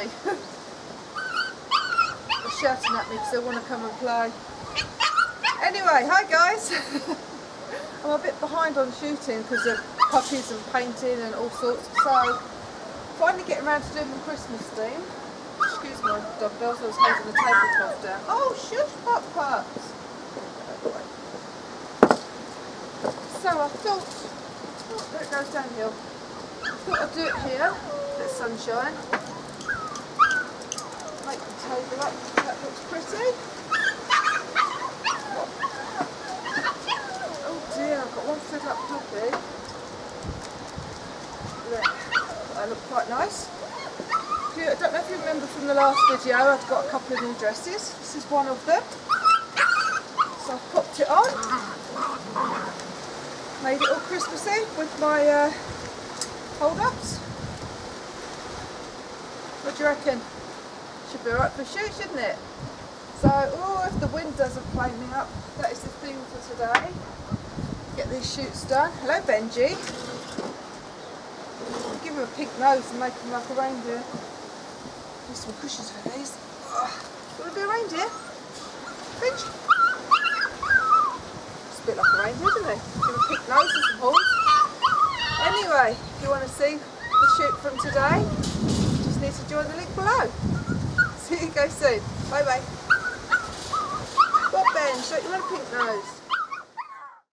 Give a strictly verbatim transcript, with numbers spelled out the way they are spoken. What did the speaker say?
They're shouting at me because they want to come and play. Anyway, hi guys. I'm a bit behind on shooting because of puppies and painting and all sorts. So finally getting around to doing the Christmas theme. Excuse my dog bells, I was holding the tablecloth down. Oh, shush, pup pups. So I thought, oh, there it goes downhill. I thought I'd do it here, bit of sunshine. Make the table up, that looks pretty. Oh dear, I've got one fed up puppy. Look, they look quite nice. I don't know if you remember from the last video, I've got a couple of new dresses. This is one of them. So I've popped it on. Made it all Christmassy with my uh, hold-ups. What do you reckon? Should be alright for a shoot, shouldn't it? So, oh, if the wind doesn't play me up, that is the thing for today. Get these shoots done. Hello, Benji. I'll give him a pink nose and make him like a reindeer. Need some cushions for these. Oh, you want to be a reindeer? Benji? It's a bit like a reindeer, isn't it? Give him a pink nose and some horns. Anyway, if you want to see the shoot from today, you just need to join the link below. See you guys soon. Bye bye. What, Ben? Don't you want a pink nose?